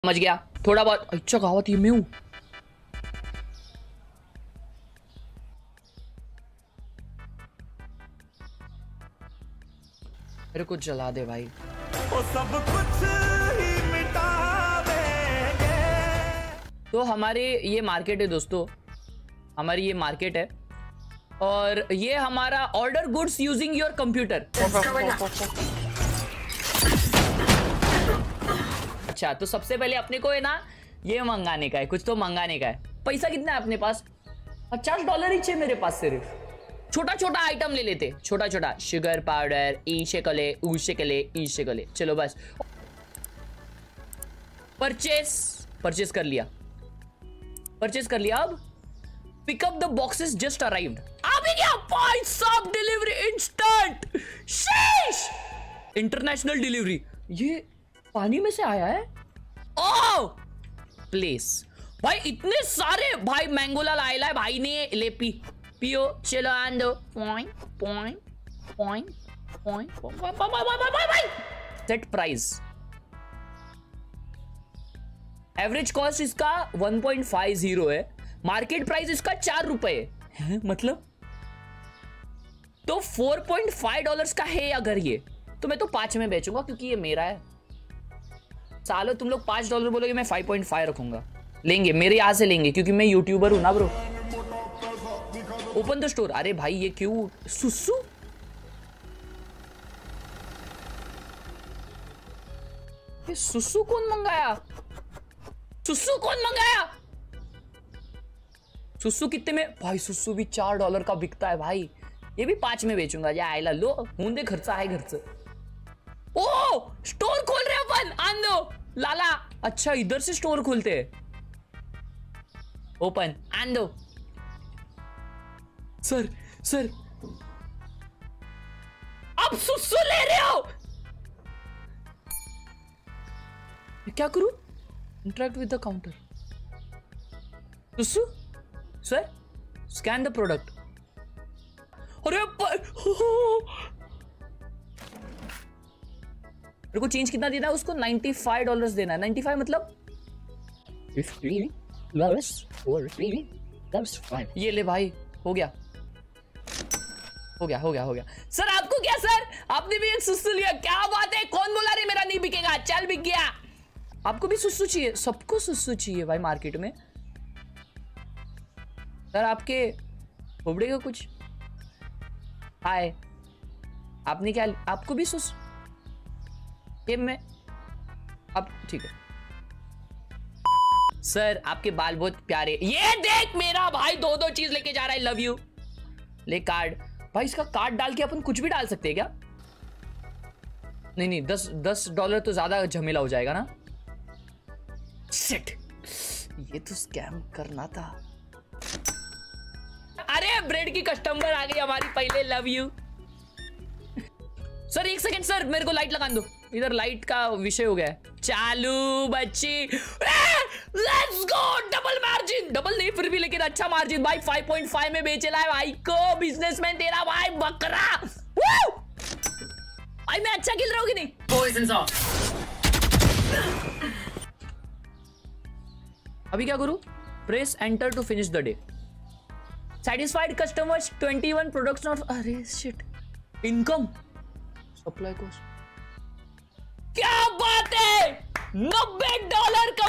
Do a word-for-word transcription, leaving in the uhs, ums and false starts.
समझ गया थोड़ा बहुत। अच्छा कहावत ये मैं हूं। मेरे को जला दे भाई। वो सब कुछ ही मिटा देंगे। तो हमारे ये मार्केट है दोस्तों, हमारी ये मार्केट है और ये हमारा order goods using your computer. अच्छा तो सबसे पहले अपने को है ना ये मंगाने का है, कुछ तो मंगाने का है। पैसा कितना है अपने पास? पचास डॉलर ही चाहिए मेरे पास सिर्फ। छोटा छोटा आइटम ले लेते, छोटा छोटा शुगर पाउडर, ई शेकले, ऊ शेकले, ई शेकले। चलो बस परचेस परचेस कर लिया, परचेस कर लिया। अब pickup the boxes just arrived. आ भी गया भाई साहब, delivery instant. Sheesh, international delivery. ये पानी में से आया है। ओह प्लेस भाई, इतने सारे भाई। मैंगोलाल आयला है भाई ने ले पी पियो। चलो आंदो point point point point point. Set price, average cost इसका वन पॉइंट फाइव जीरो है, मार्केट प्राइस इसका चार रुपए है। मतलब तो फोर पॉइंट फाइव डॉलर्स का है अगर ये, तो मैं तो पांच में बेचूंगा क्योंकि ये मेरा है। सालो तुम लोग पांच डॉलर बोलोगे, मैं फाइव पॉइंट फाइव रखूंगा। लेंगे मेरे यहां से लेंगे क्योंकि मैं यूट्यूबर हूं ना ब्रो। Open the store. अरे भाई ये क्यों सुसु? ये सुसु कौन मंगाया? सुसु कौन मंगाया? सुसु कितने में भाई? सुसु भी चार डॉलर का बिकता है भाई। ये भी पांच में बेचूंगा। या आयला लो मुंदे खर्चा है घर से। ओ स्टोर खोल रहे अपन, आन दो लाला। अच्छा इधर से स्टोर खोलते हैं। ओपन, आन दो। सर सर आप सुसु ले रहे हो? क्या करूं? Interact with the counter. सुसु सर, स्कैन द प्रोडक्ट। अरे मेरे को चेंज कितना देना है उसको? नाइन्टी फाइव डॉलर्स देना है। नाइन्टी फाइव मतलब ये ले भाई, हो गया हो गया हो गया हो गया। सर आपको क्या सर, आपने भी एक सुसु लिया? क्या बात है, कौन बोला रे मेरा नहीं बिकेगा? चल बिक गया। आपको भी सुसु चाहिए? सबको सुसु चाहिए भाई मार्केट में। सर आपके खोपड़े का कुछ हाय, आपने क्या, आपको भी सुसु? ये मैं अब ठीक है सर, आपके बाल बहुत प्यारे। ये देख मेरा भाई दो दो चीज लेके जा रहा है। Love you. ले कार्ड भाई, इसका कार्ड डाल के अपन कुछ भी डाल सकते हैं क्या? नहीं नहीं, दस दस डॉलर तो ज्यादा झमेला हो जाएगा ना। शिट, ये तो स्कैम करना था। अरे ब्रेड की कस्टमर आ गई हमारी पहले। Love you sir. एक सेकंड सर, मेरे को लाइट लगा दो। इधर लाइट का विषय हो गया है। चालू बच्ची, let's go. Double margin, double नहीं फिर भी लेकिन अच्छा मार्जिन भाई। फाइव पॉइंट फाइव में बेच रहा है भाई को बिजनेसमैन तेरा भाई बकरा। भाई मैं अच्छा खेल रहा हूँ कि नहीं? Poison off. अभी क्या करूं? Press enter to finish the day. Satisfied customers twenty one products not. अरे शिट, इनकम सप्लाई कॉस्ट। क्या बात है, नब्बे डॉलर